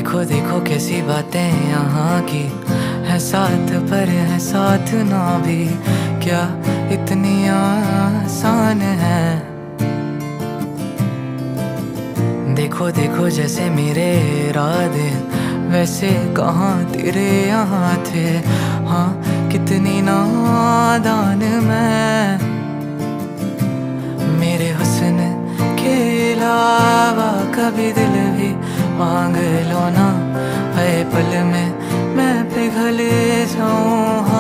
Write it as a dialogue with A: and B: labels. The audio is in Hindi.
A: देखो देखो कैसी बातें यहाँ की है, साथ पर है साथ ना भी, क्या इतनी आसान है। देखो देखो जैसे मेरे इरादे वैसे कहाँ तेरे यहाँ थे, हाँ कितनी नादान मैं। मेरे हुस्न के अलावा कभी दिल भी मांग लो ना, हर पल में मैं पिघल जाऊँ।